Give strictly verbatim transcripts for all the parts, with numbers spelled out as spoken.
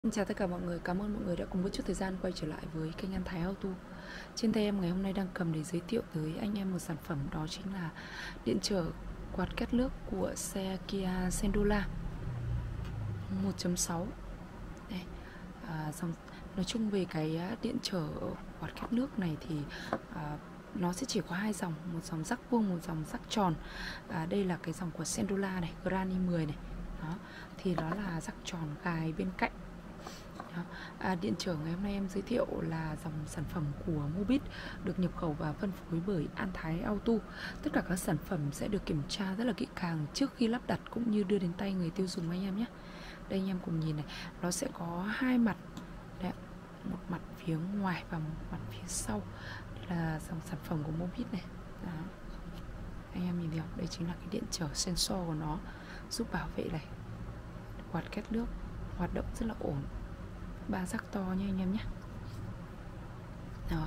Xin chào tất cả mọi người, cảm ơn mọi người đã cùng một chút thời gian quay trở lại với kênh An Thái Auto. Trên tay em ngày hôm nay đang cầm để giới thiệu tới anh em một sản phẩm, đó chính là điện trở quạt két nước của xe Kia Sendola một chấm sáu. Đây, à, dòng, nói chung về cái điện trở quạt két nước này thì à, nó sẽ chỉ có hai dòng, một dòng rắc vuông, một dòng rắc tròn. À, đây là cái dòng của Sendola này, Granny mười này. Đó, thì đó là rắc tròn gài bên cạnh. À, điện trở ngày hôm nay em giới thiệu là dòng sản phẩm của Mobit, được nhập khẩu và phân phối bởi An Thái Auto. Tất cả các sản phẩm sẽ được kiểm tra rất là kỹ càng trước khi lắp đặt cũng như đưa đến tay người tiêu dùng anh em nhé. Đây anh em cùng nhìn này, nó sẽ có hai mặt. Đấy, một mặt phía ngoài và một mặt phía sau. Đây là dòng sản phẩm của Mobit này. Đó, anh em nhìn thấy không? Đây chính là cái điện trở sensor của nó, giúp bảo vệ này, quạt két nước hoạt động rất là ổn, ba rắc to nha anh em nhé. Đó,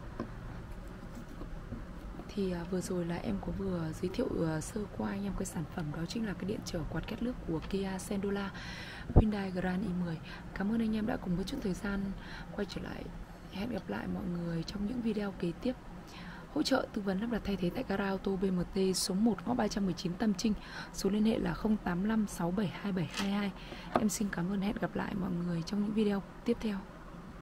thì à, vừa rồi là em có vừa giới thiệu à, sơ qua anh em cái sản phẩm, đó chính là cái điện trở quạt két nước của Kia Sendola Hyundai Grand i mười. Cảm ơn anh em đã cùng với chút thời gian quay trở lại. Hẹn gặp lại mọi người trong những video kế tiếp. Hỗ trợ tư vấn lắp đặt thay thế tại gara ô tô bê em tê số một ngõ ba trăm mười chín Tam Trinh. Số liên hệ là không tám năm sáu bảy hai bảy hai hai. Em xin cảm ơn, hẹn gặp lại mọi người trong những video tiếp theo.